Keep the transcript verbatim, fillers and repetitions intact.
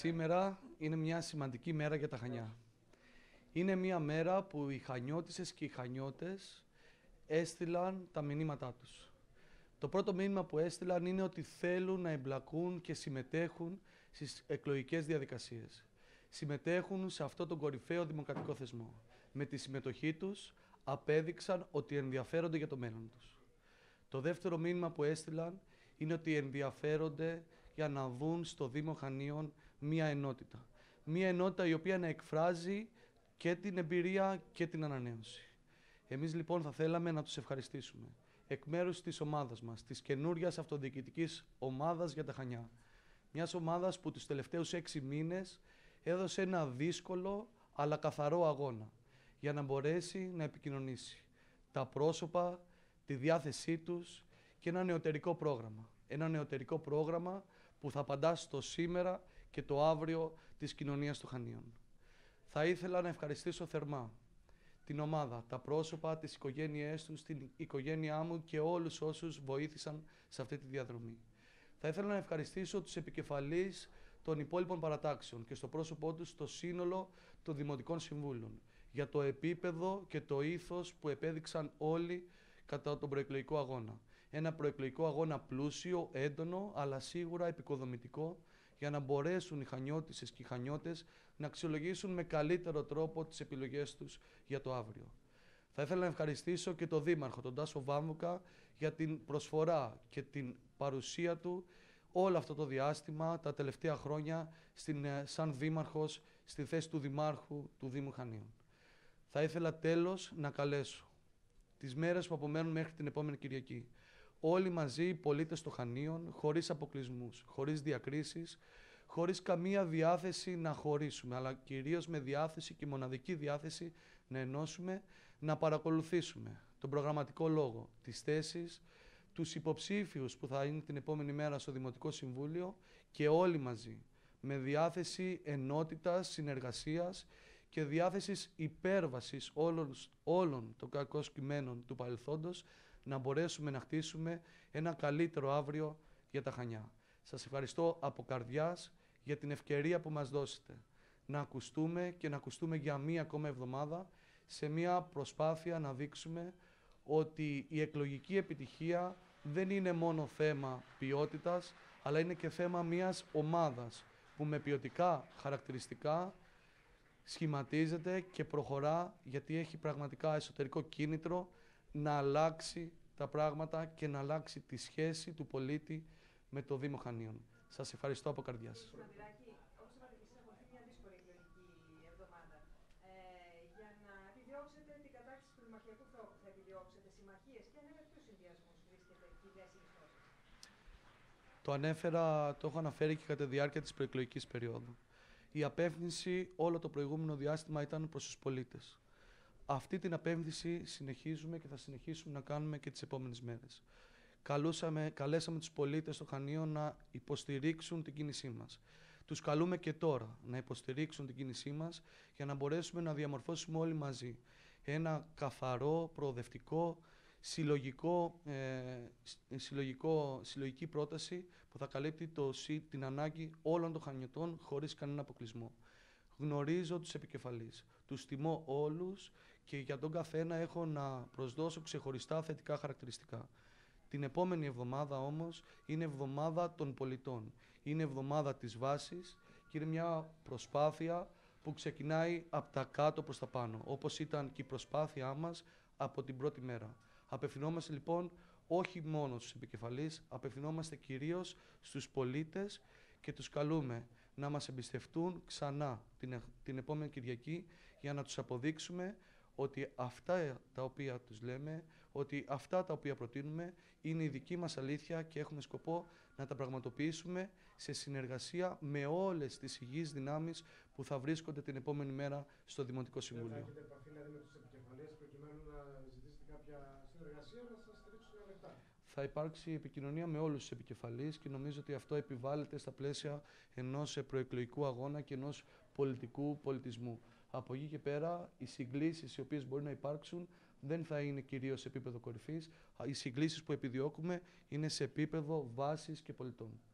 Σήμερα είναι μια σημαντική μέρα για τα Χανιά. Είναι μια μέρα που οι Χανιώτισσες και οι Χανιώτες έστειλαν τα μηνύματά τους. Το πρώτο μήνυμα που έστειλαν είναι ότι θέλουν να εμπλακούν και συμμετέχουν στις εκλογικές διαδικασίες. Συμμετέχουν σε αυτό τον κορυφαίο δημοκρατικό θεσμό. Με τη συμμετοχή τους απέδειξαν ότι ενδιαφέρονται για το μέλλον τους. Το δεύτερο μήνυμα που έστειλαν είναι ότι ενδιαφέρονται για να δουν στο Δήμο Χανίων μία ενότητα. Μία ενότητα η οποία να εκφράζει και την εμπειρία και την ανανέωση. Εμείς λοιπόν θα θέλαμε να τους ευχαριστήσουμε εκ μέρους της ομάδας μας, της καινούριας αυτοδιοικητικής ομάδας για τα Χανιά. Μιας ομάδας που τους τελευταίους έξι μήνες έδωσε ένα δύσκολο αλλά καθαρό αγώνα για να μπορέσει να επικοινωνήσει τα πρόσωπα, τη διάθεσή τους και ένα νεωτερικό πρόγραμμα. Ένα νεωτερικό πρόγραμμα που θα απαντά στο σήμερα και το αύριο της κοινωνίας των Χανίων. Θα ήθελα να ευχαριστήσω θερμά την ομάδα, τα πρόσωπα, τις οικογένειές τους, την οικογένειά μου και όλους όσους βοήθησαν σε αυτή τη διαδρομή. Θα ήθελα να ευχαριστήσω τους επικεφαλείς των υπόλοιπων παρατάξεων και στο πρόσωπό τους το σύνολο των Δημοτικών Συμβούλων για το επίπεδο και το ήθος που επέδειξαν όλοι κατά τον προεκλογικό αγώνα. Ένα προεκλογικό αγώνα πλούσιο, έντονο, αλλά σίγουρα επικοδομητικό για να μπορέσουν οι Χανιώτισσες και οι Χανιώτες να αξιολογήσουν με καλύτερο τρόπο τις επιλογές τους για το αύριο. Θα ήθελα να ευχαριστήσω και τον Δήμαρχο, τον Τάσο Βάμβουκα, για την προσφορά και την παρουσία του όλο αυτό το διάστημα, τα τελευταία χρόνια, στην, σαν Δήμαρχος, στη θέση του Δημάρχου του Δήμου Χανίων. Θα ήθελα τέλος να καλέσω τις μέρες που απομένουν μέχρι την επόμενη Κυριακή. Όλοι μαζί οι πολίτες των Χανίων, χωρίς αποκλεισμούς, χωρίς διακρίσεις, χωρίς καμία διάθεση να χωρίσουμε, αλλά κυρίως με διάθεση και μοναδική διάθεση να ενώσουμε, να παρακολουθήσουμε τον προγραμματικό λόγο, τις θέσεις, τους υποψήφιους που θα είναι την επόμενη μέρα στο Δημοτικό Συμβούλιο και όλοι μαζί, με διάθεση ενότητας, συνεργασίας και διάθεσης υπέρβασης όλων, όλων των κακών κειμένων του παρελθόντος, να μπορέσουμε να χτίσουμε ένα καλύτερο αύριο για τα Χανιά. Σας ευχαριστώ από καρδιάς για την ευκαιρία που μας δώσετε να ακουστούμε και να ακουστούμε για μία ακόμα εβδομάδα σε μία προσπάθεια να δείξουμε ότι η εκλογική επιτυχία δεν είναι μόνο θέμα ποιότητας, αλλά είναι και θέμα μιας ομάδας που με ποιοτικά χαρακτηριστικά σχηματίζεται και προχωρά, γιατί έχει πραγματικά εσωτερικό κίνητρο να αλλάξει τα πράγματα και να αλλάξει τη σχέση του πολίτη με το Δήμο Χανίων. Σας ευχαριστώ από καρδιάς. Μαντυράκη, όπως είπατε και εσείς, ακολουθεί μια δύσκολη εκλογική εβδομάδα. Ε, για να επιδιώξετε την κατάκτηση του δημαρχιακού θόκου, θα επιδιώξετε συμμαχίες και αν είναι ποιους συνδυασμούς βρίσκεται η θέση της. Το ανέφερα, το έχω αναφέρει και κατά τη διάρκεια της προεκλογικής περίοδου. Η απεύθυνση όλο το προηγούμενο διάστημα ήταν προς τους πολίτες. Αυτή την απέμβηση συνεχίζουμε και θα συνεχίσουμε να κάνουμε και τις επόμενες μέρες. Καλούσαμε, καλέσαμε τους πολίτες των Χανίων να υποστηρίξουν την κίνησή μας. Τους καλούμε και τώρα να υποστηρίξουν την κίνησή μας για να μπορέσουμε να διαμορφώσουμε όλοι μαζί ένα καθαρό, προοδευτικό, συλλογικό, ε, συλλογικό, συλλογική πρόταση που θα καλύπτει το, την ανάγκη όλων των Χανιωτών χωρίς κανένα αποκλεισμό. Γνωρίζω τους επικεφαλείς, τους τιμώ όλους και για τον καθένα έχω να προσδώσω ξεχωριστά θετικά χαρακτηριστικά. Την επόμενη εβδομάδα όμως είναι εβδομάδα των πολιτών. Είναι εβδομάδα της βάσης και είναι μια προσπάθεια που ξεκινάει από τα κάτω προς τα πάνω, όπως ήταν και η προσπάθειά μας από την πρώτη μέρα. Απευθυνόμαστε λοιπόν όχι μόνο στους επικεφαλείς, απευθυνόμαστε κυρίως στους πολίτες και τους καλούμε να μας εμπιστευτούν ξανά την, την επόμενη Κυριακή για να τους αποδείξουμε ότι αυτά τα οποία τους λέμε, ότι αυτά τα οποία προτείνουμε είναι η δική μας αλήθεια και έχουμε σκοπό να τα πραγματοποιήσουμε σε συνεργασία με όλες τις υγιείς δυνάμεις που θα βρίσκονται την επόμενη μέρα στο Δημοτικό Συμβούλιο. Θα έχετε επαφή δηλαδή με τους επικεφαλείς προκειμένου να ζητήσετε κάποια συνεργασία, να σας στηρίξουν λεπτά. Θα υπάρξει επικοινωνία με όλους τους επικεφαλείς και νομίζω ότι αυτό επιβάλλεται στα πλαίσια ενός προεκλογικού αγώνα και ενός πολιτικού πολιτισμού. Από εκεί και πέρα, οι συγκλήσεις οι οποίες μπορεί να υπάρξουν δεν θα είναι κυρίως σε επίπεδο κορυφής. Οι συγκλήσεις που επιδιώκουμε είναι σε επίπεδο βάσης και πολιτών.